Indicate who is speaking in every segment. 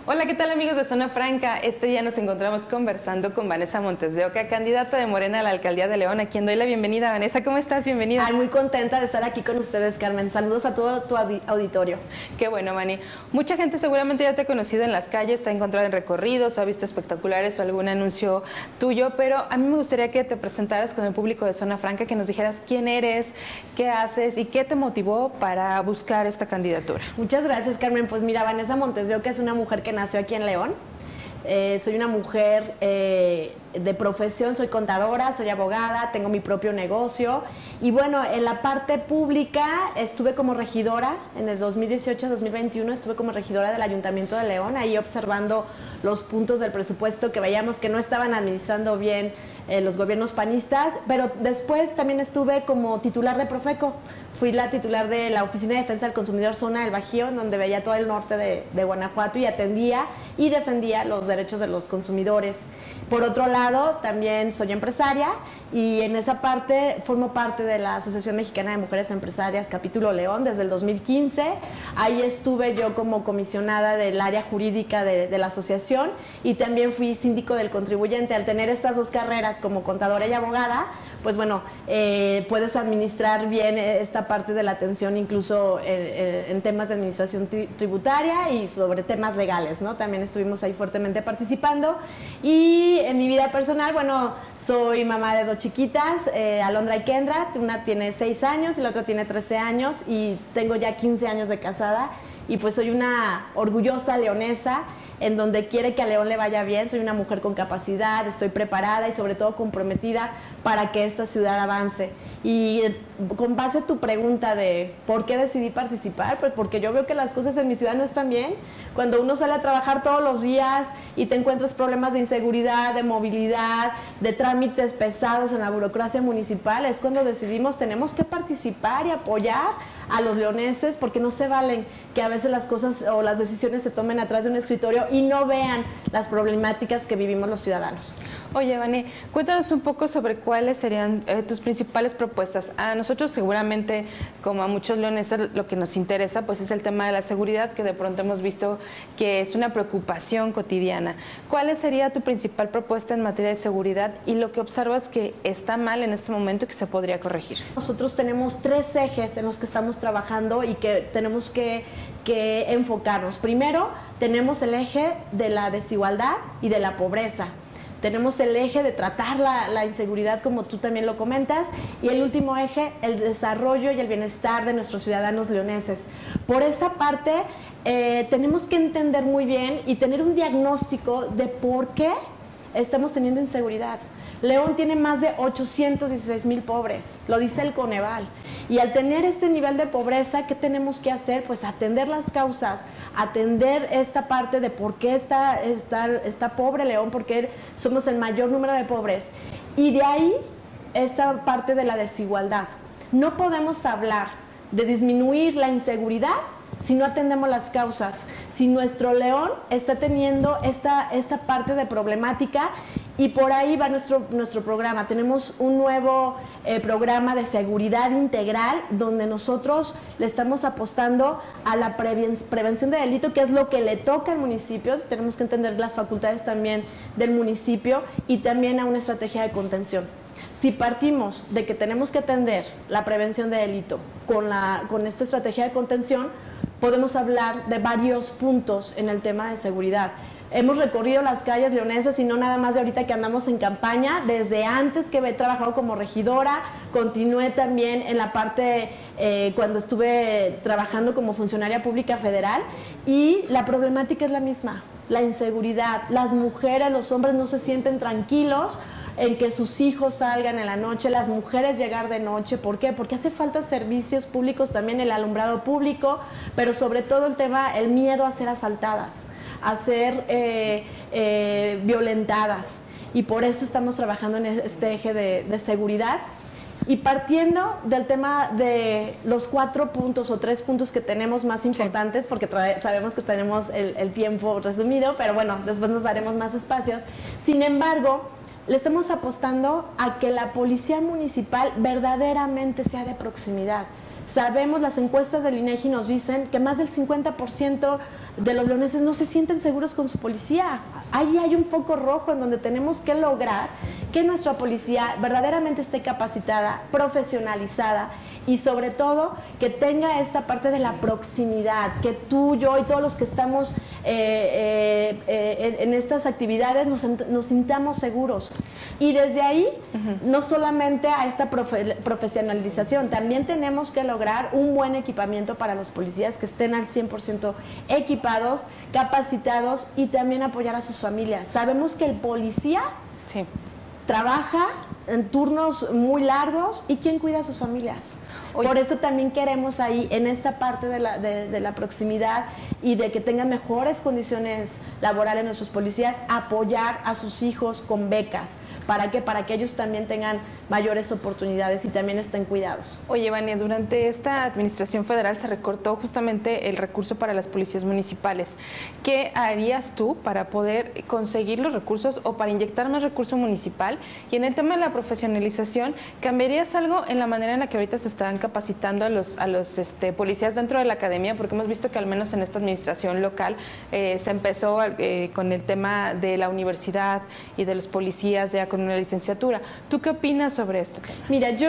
Speaker 1: Hola, ¿qué tal amigos de Zona Franca? Este día nos encontramos conversando con Vanessa Montes de Oca, candidata de Morena a la Alcaldía de León, a quien doy la bienvenida. Vanessa, ¿cómo estás? Bienvenida.
Speaker 2: Ay, muy contenta de estar aquí con ustedes, Carmen. Saludos a todo tu auditorio.
Speaker 1: Qué bueno, Mani. Mucha gente seguramente ya te ha conocido en las calles, te ha encontrado en recorridos, o ha visto espectaculares o algún anuncio tuyo, pero a mí me gustaría que te presentaras con el público de Zona Franca, que nos dijeras quién eres, qué haces y qué te motivó para buscar esta candidatura.
Speaker 2: Muchas gracias, Carmen. Pues mira, Vanessa Montes de Oca es una mujer que nació aquí en León. Soy una mujer de profesión, soy contadora, soy abogada, tengo mi propio negocio y bueno, en la parte pública estuve como regidora en el 2018-2021, estuve como regidora del Ayuntamiento de León, ahí observando los puntos del presupuesto que veíamos que no estaban administrando bien los gobiernos panistas, pero después también estuve como titular de Profeco. Fui la titular de la Oficina de Defensa del Consumidor Zona del Bajío, donde veía todo el norte de Guanajuato y atendía y defendía los derechos de los consumidores. Por otro lado, también soy empresaria y en esa parte formo parte de la Asociación Mexicana de Mujeres Empresarias, Capítulo León, desde el 2015. Ahí estuve yo como comisionada del área jurídica de la asociación y también fui síndico del contribuyente. Al tener estas dos carreras como contadora y abogada, pues bueno, puedes administrar bien esta parte de la atención incluso en temas de administración tributaria y sobre temas legales, ¿no? También estuvimos ahí fuertemente participando. Y en mi vida personal, bueno, soy mamá de dos chiquitas, Alondra y Kendra, una tiene 6 años y la otra tiene 13 años y tengo ya 15 años de casada y pues soy una orgullosa leonesa. En donde quiere que a León le vaya bien, soy una mujer con capacidad, estoy preparada y sobre todo comprometida para que esta ciudad avance. Y con base a tu pregunta de por qué decidí participar, pues porque yo veo que las cosas en mi ciudad no están bien. Cuando uno sale a trabajar todos los días y te encuentras problemas de inseguridad, de movilidad, de trámites pesados en la burocracia municipal, es cuando decidimos tenemos que participar y apoyar a los leoneses porque no se valen que a veces las cosas o las decisiones se tomen atrás de un escritorio y no vean las problemáticas que vivimos los ciudadanos.
Speaker 1: Oye, Vane, cuéntanos un poco sobre cuáles serían tus principales propuestas. A nosotros seguramente, como a muchos leoneses, lo que nos interesa pues es el tema de la seguridad, que de pronto hemos visto que es una preocupación cotidiana. ¿Cuál sería tu principal propuesta en materia de seguridad y lo que observas que está mal en este momento y que se podría corregir?
Speaker 2: Nosotros tenemos 3 ejes en los que estamos trabajando y que tenemos que enfocarnos. Primero, tenemos el eje de la desigualdad y de la pobreza. Tenemos el eje de tratar la inseguridad, como tú también lo comentas, y el último eje, el desarrollo y el bienestar de nuestros ciudadanos leoneses. Por esa parte, tenemos que entender muy bien y tener un diagnóstico de por qué estamos teniendo inseguridad. León tiene más de 816,000 pobres, lo dice el Coneval. Y al tener este nivel de pobreza, ¿qué tenemos que hacer? Pues atender las causas, atender esta parte de por qué está pobre León, porque somos el mayor número de pobres. Y de ahí, esta parte de la desigualdad. No podemos hablar de disminuir la inseguridad si no atendemos las causas, si nuestro León está teniendo esta parte de problemática. Y por ahí va nuestro programa. Tenemos un nuevo programa de seguridad integral donde nosotros le estamos apostando a la prevención de delito, que es lo que le toca al municipio. Tenemos que entender las facultades también del municipio y también a una estrategia de contención. Si partimos de que tenemos que atender la prevención de delito con esta estrategia de contención, podemos hablar de varios puntos en el tema de seguridad. Hemos recorrido las calles leonesas y no nada más de ahorita que andamos en campaña, desde antes que he trabajado como regidora, continué también en la parte cuando estuve trabajando como funcionaria pública federal y la problemática es la misma, la inseguridad, las mujeres, los hombres no se sienten tranquilos en que sus hijos salgan en la noche, las mujeres llegar de noche. ¿Por qué? Porque hace falta servicios públicos, también el alumbrado público, pero sobre todo el miedo a ser asaltadas, a ser violentadas. Y por eso estamos trabajando en este eje de seguridad. Y partiendo del tema de los 4 puntos o 3 puntos que tenemos más importantes, porque sabemos que tenemos el tiempo resumido, pero bueno, después nos daremos más espacios. Sin embargo, le estamos apostando a que la policía municipal verdaderamente sea de proximidad. Sabemos, las encuestas del INEGI nos dicen que más del 50% de los leoneses no se sienten seguros con su policía. Ahí hay un foco rojo en donde tenemos que lograr que nuestra policía verdaderamente esté capacitada, profesionalizada y sobre todo que tenga esta parte de la proximidad, que tú, yo y todos los que estamos en estas actividades nos sintamos seguros. Y desde ahí, no solamente a esta profesionalización, también tenemos que lograr un buen equipamiento para los policías que estén al 100% equipados, capacitados y también apoyar a sus familias. Sabemos que el policía trabaja en turnos muy largos y ¿quién cuida a sus familias? Por eso también queremos ahí, en esta parte de la proximidad y de que tengan mejores condiciones laborales nuestros policías, apoyar a sus hijos con becas. ¿Para qué? Para que ellos también tengan mayores oportunidades y también estén cuidados.
Speaker 1: Oye, Vania, durante esta administración federal se recortó justamente el recurso para las policías municipales. ¿Qué harías tú para poder conseguir los recursos o para inyectar más recurso municipal? Y en el tema de la profesionalización, ¿cambiarías algo en la manera en la que ahorita se están capacitando a los policías dentro de la academia? Porque hemos visto que al menos en esta administración local se empezó con el tema de la universidad y de los policías ya con una licenciatura. ¿Tú qué opinas sobre esto?
Speaker 2: Mira, yo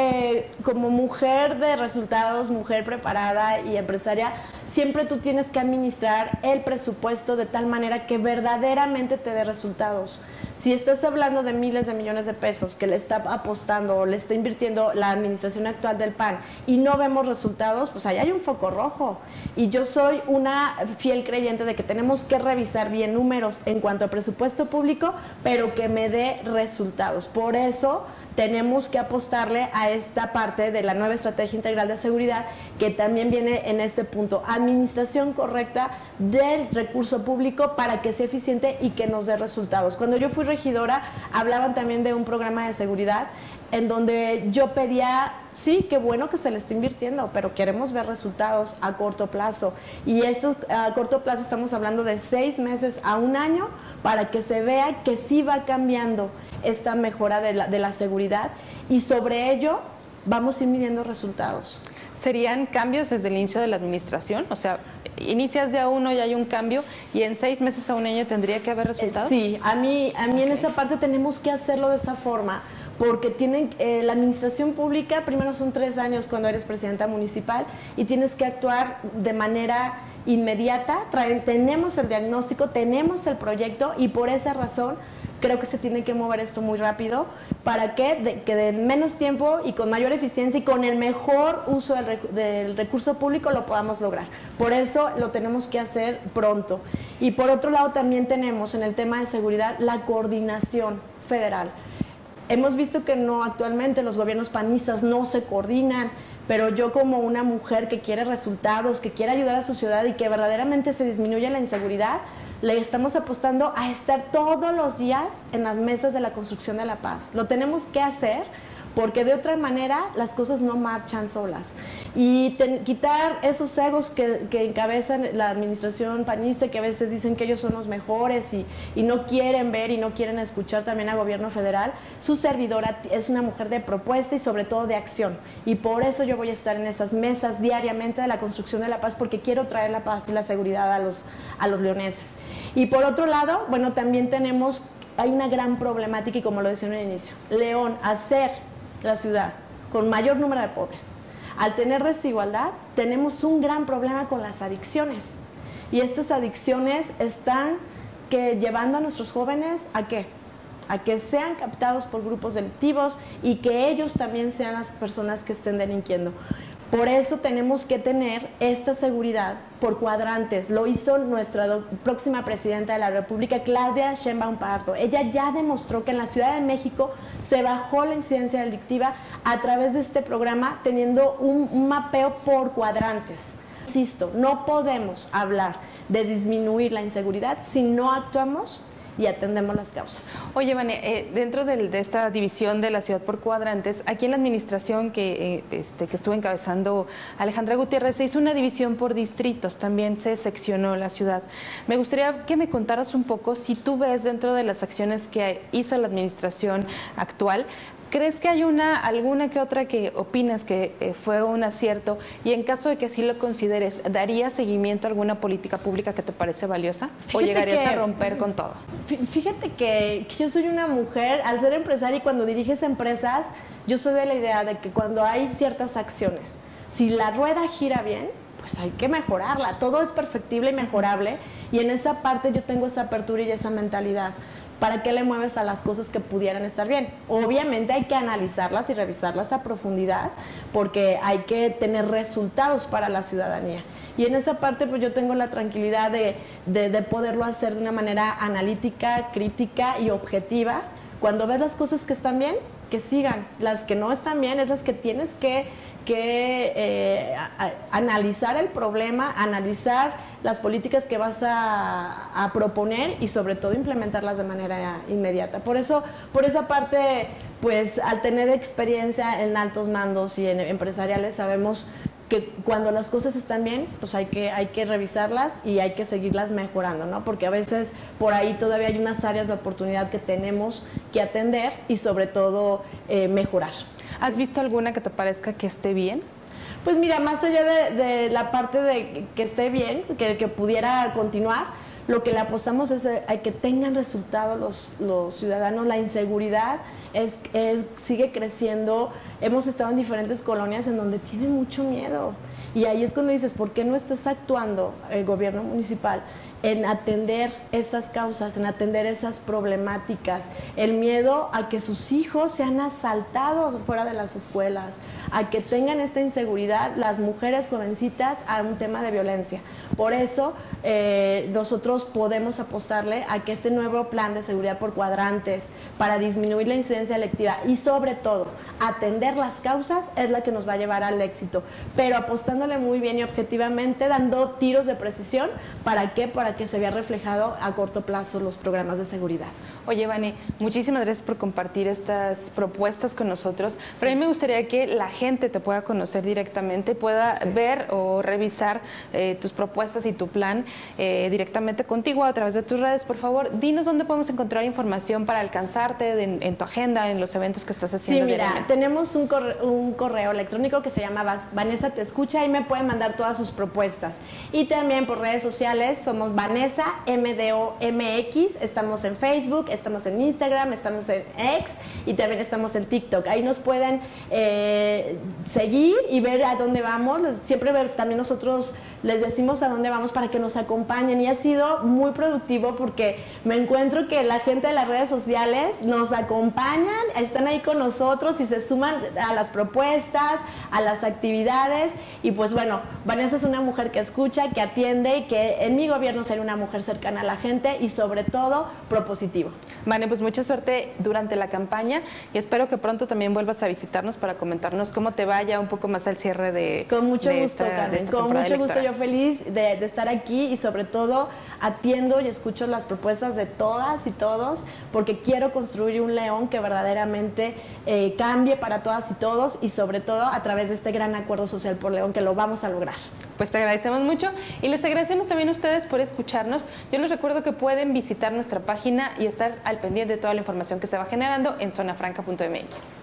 Speaker 2: como mujer de resultados, mujer preparada y empresaria, siempre tú tienes que administrar el presupuesto de tal manera que verdaderamente te dé resultados. Si estás hablando de miles de millones de pesos que le está apostando o le está invirtiendo la administración actual del PAN y no vemos resultados, pues ahí hay un foco rojo. Y yo soy una fiel creyente de que tenemos que revisar bien números en cuanto a presupuesto público, pero que me dé resultados. Por eso tenemos que apostarle a esta parte de la nueva estrategia integral de seguridad que también viene en este punto, administración correcta del recurso público para que sea eficiente y que nos dé resultados. Cuando yo fui regidora hablaban también de un programa de seguridad en donde yo pedía, sí, qué bueno que se le está invirtiendo, pero queremos ver resultados a corto plazo. Y esto a corto plazo estamos hablando de 6 meses a 1 año para que se vea que sí va cambiando esta mejora de la seguridad y sobre ello vamos a ir midiendo resultados.
Speaker 1: ¿Serían cambios desde el inicio de la administración? O sea, inicias de a uno y hay un cambio y en 6 meses a 1 año tendría que haber resultados.
Speaker 2: Sí, a mí en esa parte tenemos que hacerlo de esa forma porque tienen la administración pública, primero son 3 años cuando eres presidenta municipal y tienes que actuar de manera inmediata. Tenemos el diagnóstico, tenemos el proyecto y por esa razón creo que se tiene que mover esto muy rápido para que de menos tiempo y con mayor eficiencia y con el mejor uso del recurso público lo podamos lograr. Por eso lo tenemos que hacer pronto. Y por otro lado también tenemos en el tema de seguridad la coordinación federal. Hemos visto que no, actualmente los gobiernos panistas no se coordinan, pero yo como una mujer que quiere resultados, que quiere ayudar a su ciudad y que verdaderamente se disminuya la inseguridad, le estamos apostando a estar todos los días en las mesas de la construcción de la paz. Lo tenemos que hacer porque de otra manera las cosas no marchan solas. Y quitar esos egos que encabezan la administración panista, que a veces dicen que ellos son los mejores y no quieren ver y no quieren escuchar también al gobierno federal. Su servidora es una mujer de propuesta y sobre todo de acción. Y por eso yo voy a estar en esas mesas diariamente de la construcción de la paz, porque quiero traer la paz y la seguridad a los leoneses. Y por otro lado, bueno, también hay una gran problemática y como lo decía en el inicio, León, hacer la ciudad con mayor número de pobres. Al tener desigualdad, tenemos un gran problema con las adicciones. Y estas adicciones están llevando a nuestros jóvenes ¿a qué? A que sean captados por grupos delictivos y que ellos también sean las personas que estén delinquiendo. Por eso tenemos que tener esta seguridad por cuadrantes. Lo hizo nuestra próxima presidenta de la República, Claudia Sheinbaum Pardo. Ella ya demostró que en la Ciudad de México se bajó la incidencia delictiva a través de este programa, teniendo un mapeo por cuadrantes. Insisto, no podemos hablar de disminuir la inseguridad si no actuamos y atendemos las causas.
Speaker 1: Oye, Vania, dentro de esta división de la ciudad por cuadrantes, aquí en la administración que estuvo encabezando Alejandra Gutiérrez, se hizo una división por distritos, también se seccionó la ciudad. Me gustaría que me contaras un poco si tú ves dentro de las acciones que hizo la administración actual, ¿Crees que hay alguna que otra que opinas que fue un acierto? Y en caso de que así lo consideres, ¿darías seguimiento a alguna política pública que te parece valiosa? ¿O llegarías a romper con todo?
Speaker 2: Fíjate que yo soy una mujer, al ser empresaria y cuando diriges empresas, yo soy de la idea de que cuando hay ciertas acciones, si la rueda gira bien, pues hay que mejorarla. Todo es perfectible y mejorable. Y en esa parte yo tengo esa apertura y esa mentalidad. ¿Para qué le mueves a las cosas que pudieran estar bien? Obviamente hay que analizarlas y revisarlas a profundidad porque hay que tener resultados para la ciudadanía. Y en esa parte pues yo tengo la tranquilidad de poderlo hacer de una manera analítica, crítica y objetiva. Cuando ves las cosas que están bien, que sigan. Las que no están bien es las que tienes que analizar el problema, analizar las políticas que vas a proponer y sobre todo implementarlas de manera inmediata. Por eso, por esa parte, pues al tener experiencia en altos mandos y en empresariales sabemos que cuando las cosas están bien, pues hay que revisarlas y hay que seguirlas mejorando, ¿no? Porque a veces por ahí todavía hay unas áreas de oportunidad que tenemos que atender y sobre todo mejorar.
Speaker 1: ¿Has visto alguna que te parezca que esté bien?
Speaker 2: Pues mira, más allá de la parte de que esté bien, que pudiera continuar, lo que le apostamos es a que tengan resultado los ciudadanos. La inseguridad sigue creciendo. Hemos estado en diferentes colonias en donde tienen mucho miedo. Y ahí es cuando dices, ¿por qué no estás actuando el gobierno municipal en atender esas causas, en atender esas problemáticas? El miedo a que sus hijos sean asaltados fuera de las escuelas, a que tengan esta inseguridad las mujeres jovencitas a un tema de violencia. Por eso nosotros podemos apostarle a que este nuevo plan de seguridad por cuadrantes para disminuir la incidencia delictiva y sobre todo atender las causas es la que nos va a llevar al éxito, pero apostándole muy bien y objetivamente, dando tiros de precisión. ¿Para qué? Para que se vea reflejado a corto plazo los programas de seguridad.
Speaker 1: Oye, Vane, muchísimas gracias por compartir estas propuestas con nosotros, pero a mí me gustaría que la gente te pueda conocer directamente, pueda ver o revisar tus propuestas y tu plan directamente contigo a través de tus redes. Por favor, dinos dónde podemos encontrar información para alcanzarte en tu agenda, en los eventos que estás haciendo.
Speaker 2: Sí, mira, tenemos un correo electrónico que se llama Vanessa Te Escucha y me pueden mandar todas sus propuestas. Y también por redes sociales somos Vanessa MDOMX, estamos en Facebook, estamos en Instagram, estamos en X y también estamos en TikTok. Ahí nos pueden seguir y ver a dónde vamos. Siempre también nosotros les decimos a dónde vamos para que nos acompañen y ha sido muy productivo porque me encuentro que la gente de las redes sociales nos acompañan, están ahí con nosotros y se suman a las propuestas, a las actividades y pues bueno, Vanessa es una mujer que escucha, que atiende y que en mi gobierno será una mujer cercana a la gente y sobre todo propositivo.
Speaker 1: Vale, pues mucha suerte durante la campaña y espero que pronto también vuelvas a visitarnos para comentarnos cómo te vaya un poco más al cierre de
Speaker 2: Con mucho gusto, Carmen, con mucho gusto, yo feliz de estar aquí y sobre todo atiendo y escucho las propuestas de todas y todos porque quiero construir un León que verdaderamente cambie para todas y todos y sobre todo a través de este gran acuerdo social por León que lo vamos a lograr.
Speaker 1: Pues te agradecemos mucho y les agradecemos también a ustedes por escucharnos. Yo les recuerdo que pueden visitar nuestra página y estar al pendiente de toda la información que se va generando en zonafranca.mx.